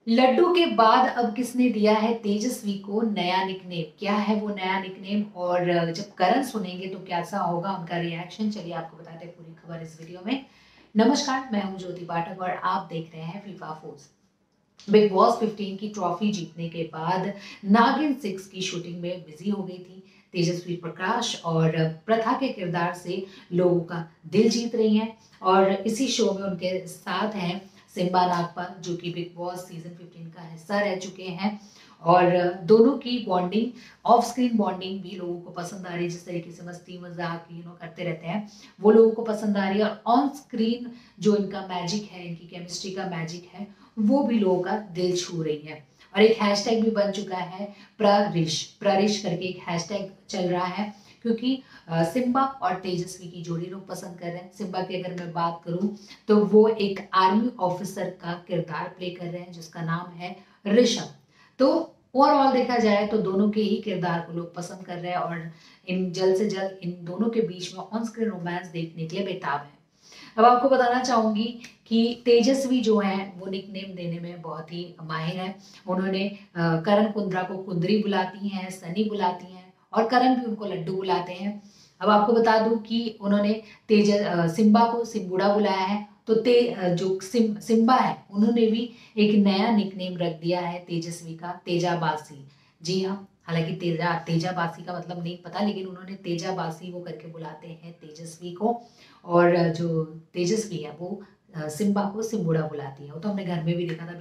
लड्डू के बाद अब किसने दिया है तेजस्वी को नया निकनेम? क्या है वो नया निकनेम और जब करण सुनेंगे तो कैसा होगा उनका रिएक्शन? चलिए आपको बताते हैं पूरी खबर इस वीडियो में। नमस्कार, मैं हूं ज्योति पाठक और आप देख रहे हैं फीफा फूड्स। बिग बॉस 15 की ट्रॉफी जीतने के बाद नागिन 6 की शूटिंग में बिजी हो गई थी। तेजस्वी प्रकाश और प्रथा के किरदार से लोगों का दिल जीत रही हैं और इसी शो में उनके साथ हैं सिम्बा नागपाल, जो कि बिग बॉस सीजन 15 का हिस्सा रह चुके हैं। और दोनों की बॉन्डिंग, ऑफ स्क्रीन बॉन्डिंग भी लोगों को पसंद आ रही है। जिस तरीके से मस्ती मजाक करते रहते हैं वो लोगों को पसंद आ रही है, और ऑन स्क्रीन जो इनका मैजिक है, इनकी केमिस्ट्री का मैजिक है, वो भी लोगों का दिल छू रही है। और एक हैशटैग भी बन चुका है, प्ररिश प्ररिश करके एक हैशटैग चल रहा है, क्योंकि सिम्बा और तेजस्वी की जोड़ी लोग पसंद कर रहे हैं। सिम्बा की अगर मैं बात करूं तो वो एक आर्मी ऑफिसर का किरदार प्ले कर रहे हैं जिसका नाम है ऋषभ। तो ओवरऑल देखा जाए तो दोनों के ही किरदार को लोग पसंद कर रहे हैं और इन जल्द से जल्द इन दोनों के बीच में ऑन स्क्रीन रोमांस देखने के लिए बेताब है। अब आपको बताना चाहूंगी कि तेजस्वी जो है वो निकनेम देने में बहुत ही माहिर है। उन्होंने करण कुंद्रा को कुंदरी बुलाती हैं, सनी बुलाती हैं, और करण भी उनको लड्डू बुलाते हैं। अब आपको बता दूं कि उन्होंने सिम्बा को सिम्बुड़ा बुलाया है। तो जो सिम्बा है उन्होंने भी एक नया निकनेम रख दिया है तेजस्वी का, तेजाबासी। जी हाँ, हालांकि तेजाबासी का मतलब नहीं पता, लेकिन उन्होंने तेजाबासी वो करके बुलाते हैं तेजस्वी को। और जो तेजस्वी है वो सिम्बा को सिम्बुड़ा बुलाती है। वो तो हमने घर में भी देखा था,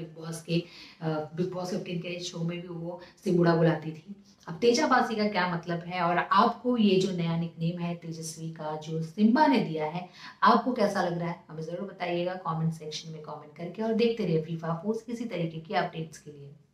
बिग बॉस 15 के शो में भी वो सिम्बुड़ा बुलाती थी। अब तेजाबासी का क्या मतलब है, और आपको ये जो नया निकनेम है तेजस्वी का जो सिम्बा ने दिया है, आपको कैसा लग रहा है हमें जरूर बताइएगा कमेंट सेक्शन में कमेंट करके। और देखते रहिए फीफा फूड्स इसी तरीके की अपडेट्स के लिए।